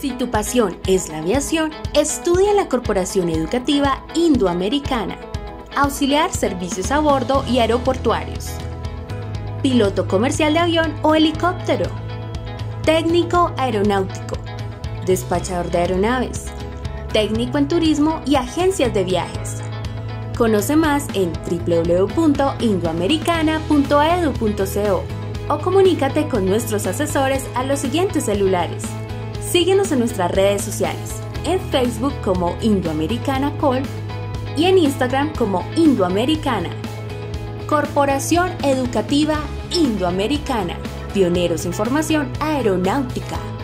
Si tu pasión es la aviación, estudia en la Corporación Educativa Indoamericana. Auxiliar servicios a bordo y aeroportuarios. Piloto comercial de avión o helicóptero. Técnico aeronáutico. Despachador de aeronaves. Técnico en turismo y agencias de viajes. Conoce más en www.indoamericana.edu.co o comunícate con nuestros asesores a los siguientes celulares. Síguenos en nuestras redes sociales, en Facebook como Indoamericana Call y en Instagram como Indoamericana. Corporación Educativa Indoamericana, pioneros en formación aeronáutica.